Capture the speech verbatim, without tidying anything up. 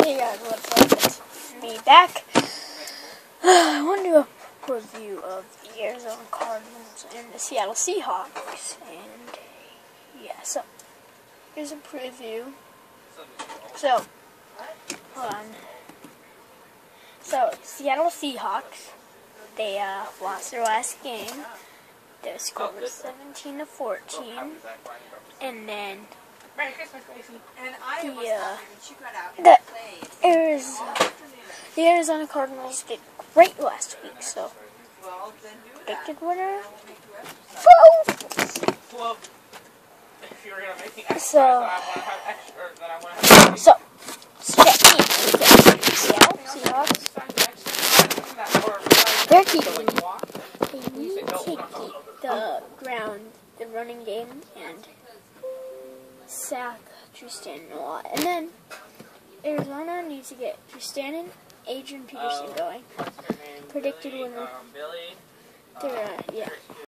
Hey guys, what's up? It's me back. I want to do a review of the Arizona Cardinals and the Seattle Seahawks. And yeah, so here's a preview. So, hold on. So, Seattle Seahawks, they uh, lost their last game. Their score was seventeen to fourteen. And then the, uh, the, Arizona, the Arizona Cardinals did great last week, so predicted winner. Whoa! So, so, Seattle Seahawks, they're key to winning. They need to keep the ground, the running game, and sack Tristan a lot. And then Arizona needs to get Tristan and Adrian Peterson going. Predicted winner. They're, uh, yeah.